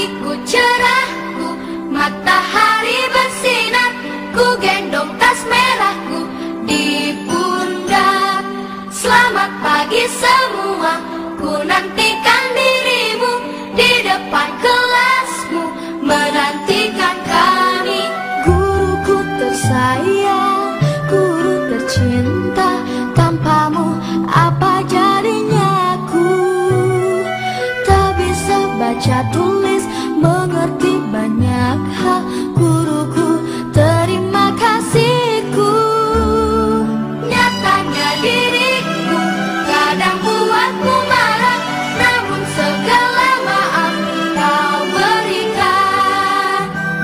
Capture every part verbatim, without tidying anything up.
pagiku cerahku, matahari bersinar, ku gendong tas merahku di pundak. Selamat pagi semua, ku nantikan dirimu di depan kelasmu, menantikan kami. Guruku tersayang, guru tercinta, tanpamu apa jadinya aku? Tak bisa baca tulis, mengerti banyak hal. Guruku, terima kasihku. Nyatanya diriku kadang buatmu marah, namun segala maaf kau berikan.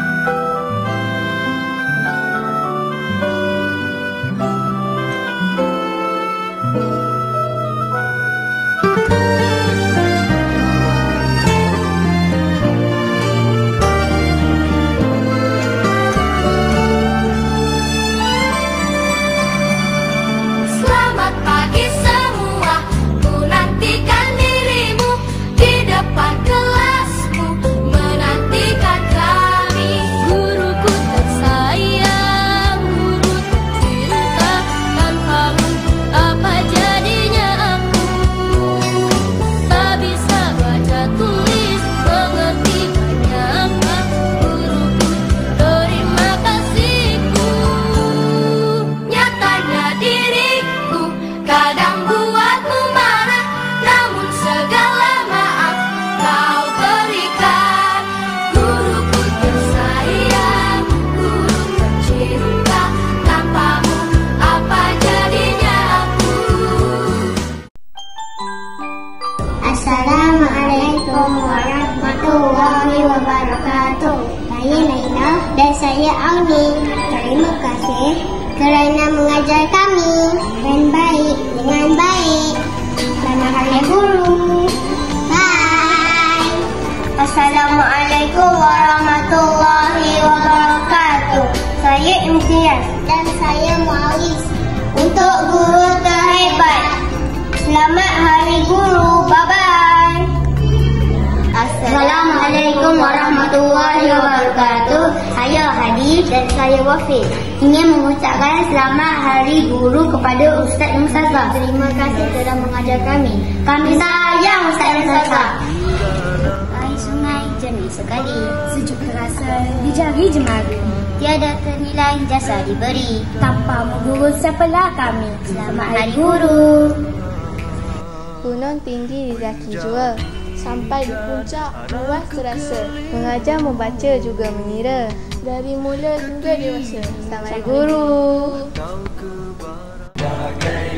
Selamat pagi semua, ku nantikan dirimu di depan kelasmu, menantikan kami. Guruku tersayang, guru tercinta, tanpamu apa jadinya aku? Tak bisa baca tulis, mengerti banyak hal. Guruku, terima kasihku. Nyatanya diriku kadang buatmu marah, namun segala maaf kau berikan. Guruku tersayang, guru tercinta, tanpamu apa jadinya aku? Assalamualaikum warahmatullahi wabarakatuh. Saya Laila dan saya Auni. Terima kasih kerana mengajar kami dengan baik, dengan baik. Selamat Hari Guru. Bye. Assalamualaikum warahmatullahi wabarakatuh. Saya Imtiaz dan saya Muawis. Untuk guru terhebat, selamat Hari Guru. Bye-bye. Assalamualaikum warahmatullahi wabarakatuh. Saya Hadi dan saya Wafiq. Ingin mengucapkan selamat Hari Guru kepada Ustaz dan Ustazah. Terima kasih telah mengajar kami. Kami sayang Ustaz dan Ustazah. Air sungai jernih sekali, sejuk terasa di jari jemari. Tiada ternilai jasa diberi, tanpamu guru siapalah kami. Selamat Hari Guru. Gunung tinggi didaki jua, sampai di puncak luas terasa. Mengajar, membaca juga mengira, dari mula hingga dewasa. Selamat Hari Guru.